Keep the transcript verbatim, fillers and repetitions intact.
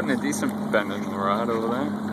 getting a decent bend in the rod over there.